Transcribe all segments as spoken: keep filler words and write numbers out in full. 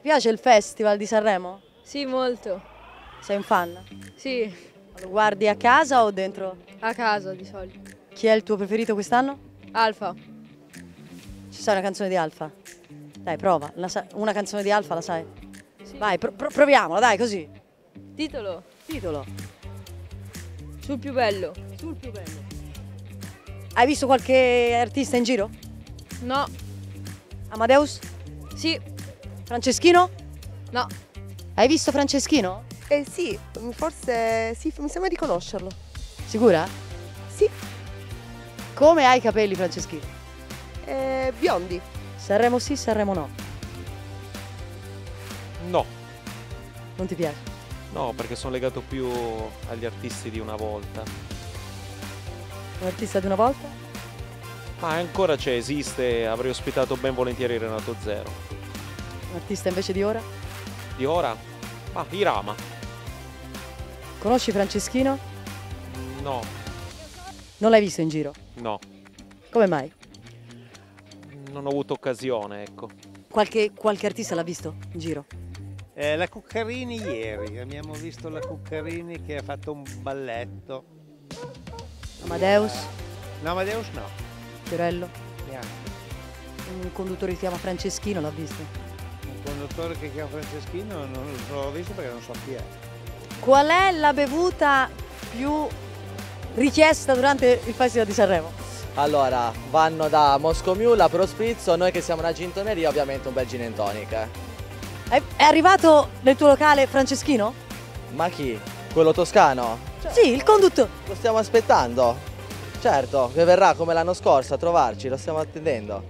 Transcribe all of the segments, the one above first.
piace il Festival di Sanremo? Sì, molto. Sei un fan? Sì, Lo guardi a casa o dentro? a casa di solito. Chi è il tuo preferito quest'anno? Alfa. Ci sai una canzone di Alfa? Dai, prova. La sa- una canzone di Alfa la sai? Sì. Vai, pro- pro- proviamola, dai, così. Titolo. Titolo. Sul più bello. Sul più bello. Hai visto qualche artista in giro? No. Amadeus? Sì. Franceschino? No. Hai visto Franceschino? Eh sì, forse sì, mi sembra di conoscerlo. Sicura? Sì, Come hai i capelli, Franceschino? eh, biondi. Sanremo sì, Sanremo no. No, Non ti piace? no, perché sono legato più agli artisti di una volta. Un artista di una volta? Ma ancora c'è, esiste, avrei ospitato ben volentieri Renato Zero. Un artista invece di ora? Di ora? Ma Irama? Conosci Franceschino? No, Non l'hai visto in giro? no, Come mai? non ho avuto occasione, ecco. Qualche, qualche artista l'ha visto in giro? Eh, la Cuccarini ieri, abbiamo visto la Cuccarini che ha fatto un balletto. Amadeus? No, Amadeus no, Fiorello? neanche. Un conduttore che si chiama Franceschino l'ha visto? Un conduttore che chiama Franceschino non l'ho visto perché non so chi è. Qual è la bevuta più richiesta durante il Festival di Sanremo? Allora, vanno da Moscow Mule a Pro Spritz, noi che siamo una gintoneria, ovviamente un bel gin and tonic. eh. È, è arrivato nel tuo locale Franceschino? Ma chi? Quello toscano? Sì, il conduttore. Lo stiamo aspettando. Certo, che verrà come l'anno scorso a trovarci, lo stiamo attendendo.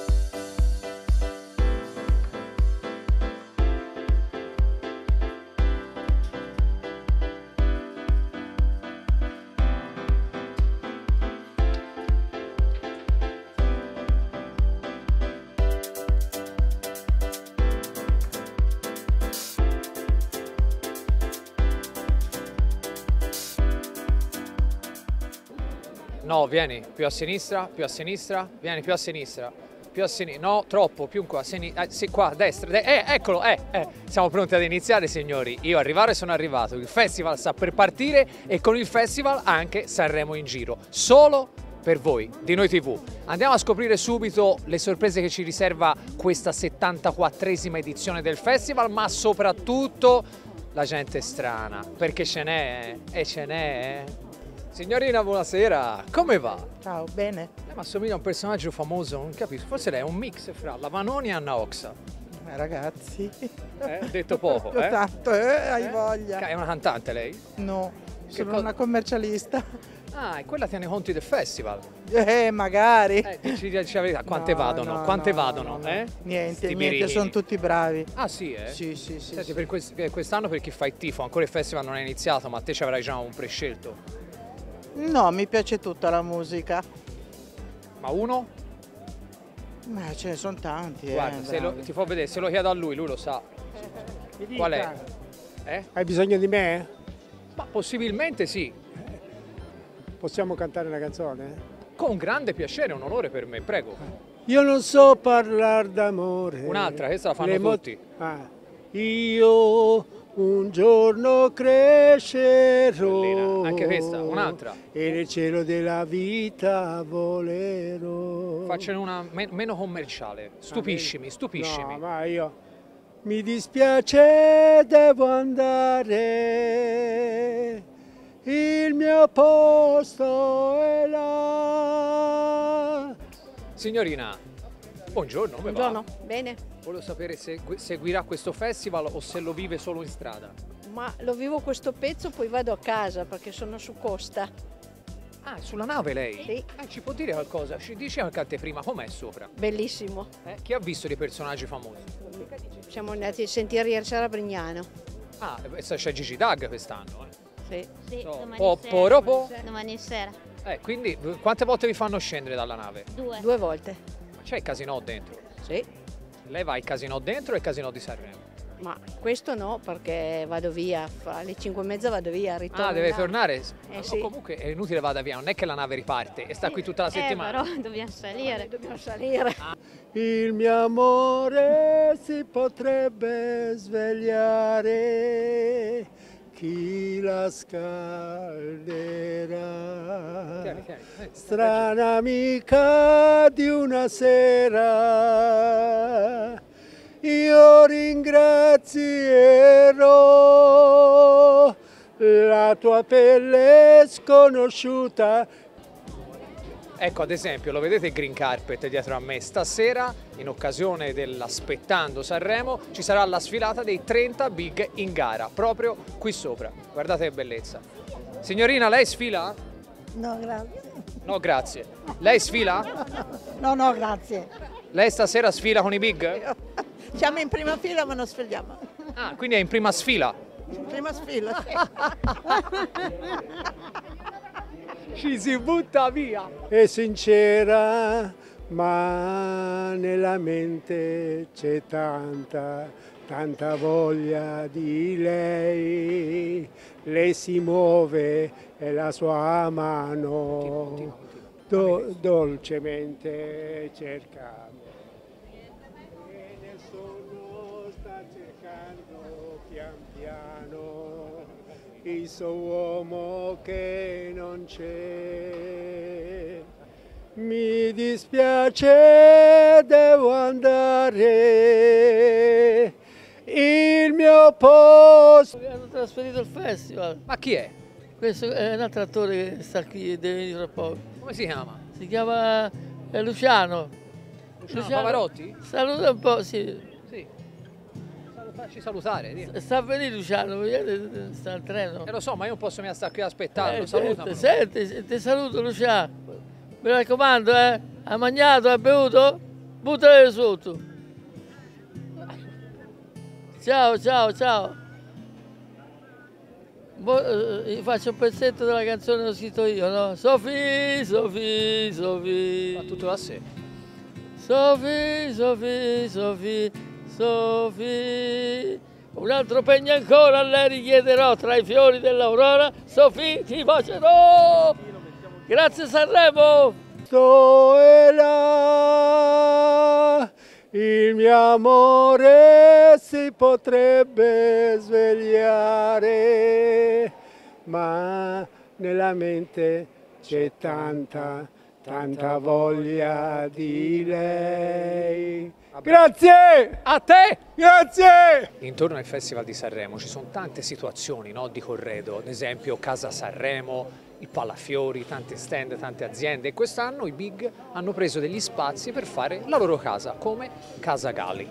No, vieni, più a sinistra, più a sinistra, vieni più a sinistra, più a sinistra, no, troppo, più qua, a sinistra, eh, sì, qua, a destra, de eh, eccolo, eh, eh, siamo pronti ad iniziare signori, io arrivare sono arrivato, il festival sta per partire e con il festival anche Sanremo in giro, solo per voi, di Noi tivù. Andiamo a scoprire subito le sorprese che ci riserva questa settantaquattresima edizione del festival, ma soprattutto la gente strana, perché ce n'è, eh, e ce n'è, eh. Signorina, buonasera, come va? Ciao, bene. Eh, ma assomiglia a un personaggio famoso, non capisco, forse lei è un mix fra la Vanoni e Anna Oxa. Eh, ragazzi. Eh, detto poco, eh? Tanto, eh, hai Eh? voglia. È una cantante lei? No, sono cosa- una commercialista. Ah, e quella tiene conti del festival. Eh, magari. Eh, dici, dici la verità, quante No, vadono? no, quante no, vadono, no, no. eh? Niente, Sti niente, birini. sono tutti bravi. Ah sì, eh? Sì, sì, sì. Senti, sì. per quest- per quest'anno per chi fa il tifo, ancora il festival non è iniziato, ma te ci avrai già un prescelto. No, mi piace tutta la musica. Ma uno? Ma ce ne sono tanti, eh. Guarda, se lo, bravi. ti fa vedere, se lo chiedo a lui, lui lo sa. Qual è? Eh? Hai bisogno di me? Ma possibilmente sì. Possiamo cantare una canzone? Con grande piacere, un onore per me, prego. Io non so parlare d'amore. Un'altra, questa la fanno Le mo- tutti. Ah. Io un giorno crescerò. Bellina, anche questa, un'altra. E nel cielo della vita volerò. Faccene una me- meno commerciale. Stupiscimi, stupiscimi. No, ma io mi dispiace, devo andare. Il mio posto è là. Signorina, buongiorno, come Buongiorno, va? bene, Volevo sapere se gu- seguirà questo festival o se lo vive solo in strada. ma lo vivo questo pezzo, poi vado a casa perché sono su costa. Ah, è sulla nave lei? Sì. Eh, ci può dire qualcosa? Ci dice anche a te prima, com'è sopra? Bellissimo. Eh, chi ha visto dei personaggi famosi? Siamo andati a sentire ieri sera a Brignano. Ah, eh, c'è Gigi Dag quest'anno. Eh. Sì. Sì, So, domani po- sera. poropo? Domani sera. Eh, quindi eh, quante volte vi fanno scendere dalla nave? Due. Due volte. Ma c'è il casino dentro? Sì. Lei va al casino dentro e al casino di Sanremo? Ma questo no, perché vado via, alle cinque e mezza vado via, ritorno. Ah, deve là. tornare? Eh, O sì. comunque è inutile vada via, non è che la nave riparte e sta qui tutta la settimana. Eh, però dobbiamo salire. Dobbiamo salire. Il mio amore si potrebbe svegliare, chi la scalderà? Tieni, tieni, eh, Strana amica di una sera, io ringrazierò la tua pelle sconosciuta. Ecco, ad esempio, lo vedete il green carpet dietro a me? Stasera, in occasione dell'Aspettando Sanremo, ci sarà la sfilata dei trenta big in gara, proprio qui sopra. Guardate che bellezza. Signorina, lei sfila? No, grazie. No, grazie. Lei sfila? No, no, grazie. Lei stasera sfila con i big? Siamo in prima fila ma non sfiliamo. Ah, quindi è in prima sfila? In prima sfila, sì. Ci si butta via! È sincera, ma nella mente c'è tanta, tanta voglia di lei. Lei si muove e la sua mano do- dolcemente cerca. E nel sonno sta cercando pian piano il suo uomo che non c'è. Mi dispiace, devo andare, il mio posto. Hanno trasferito il festival. Ma chi è? Questo è un altro attore che sta qui, deve venire tra poco. Come si chiama? Si chiama eh, Luciano. Luciano Pavarotti? Saluta un po', sì. Sì. Facci salutare. Dì. Sta a venire Luciano, vedete, sta al treno. Eh, lo so, ma io non posso mica stare qui a aspettarlo. Eh, Salutami. senti, senti, ti saluto Luciano. Mi raccomando, eh? Ha mangiato, ha bevuto? Buttale sotto. Ciao, ciao, ciao. Bo- eh, faccio un pezzetto della canzone che ho scritto io, no? Sofì, Sofì, Sofì. Ma tutto da sé. Sofì, Sofì, Sofì, Sofì. Un altro pegno ancora a lei richiederò tra i fiori dell'aurora. Sofì, ti bacerò. Grazie Sanremo. Sto è là, il mio amore si potrebbe svegliare, ma nella mente c'è tanta, tanta voglia di lei. Grazie! A te! Grazie! Intorno al Festival di Sanremo ci sono tante situazioni, no, di corredo, ad esempio Casa Sanremo, il Palafiori, tante stand, tante aziende e quest'anno i big hanno preso degli spazi per fare la loro casa, come Casa Gali.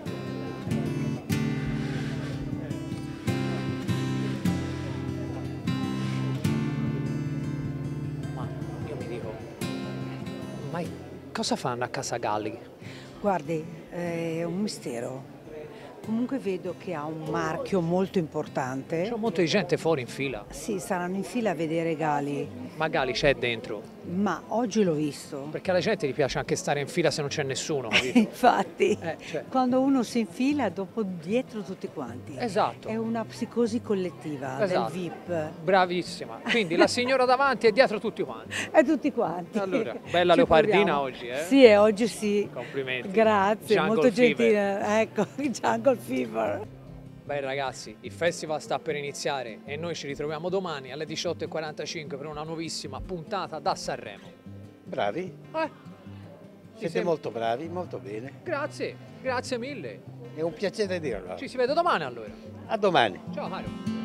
Ma io mi dico, ma cosa fanno a Casa Gali? Guardi, è un mistero. Comunque vedo che ha un marchio molto importante. C'è un monte di gente fuori in fila. Sì, saranno in fila a vedere Gali. Ma Gali c'è dentro. Ma oggi l'ho visto. Perché alla gente gli piace anche stare in fila se non c'è nessuno, capito? Infatti, Eh, cioè. quando uno si infila, dopo dietro tutti quanti. Esatto. È una psicosi collettiva Esatto. del V I P. Bravissima. Quindi la signora davanti e dietro tutti quanti. E tutti quanti. Allora, bella Ci leopardina proviamo. oggi, eh? Sì, e oggi sì. Complimenti. Grazie, Jungle molto Fever. gentile. Ecco, Jungle Fever. Beh ragazzi, il festival sta per iniziare e noi ci ritroviamo domani alle diciotto e quarantacinque per una nuovissima puntata da Sanremo. Bravi? Eh, Siete sembra- molto bravi, molto bene. Grazie, grazie mille. È un piacere dirlo. Ci si vede domani allora. A domani. Ciao Mario.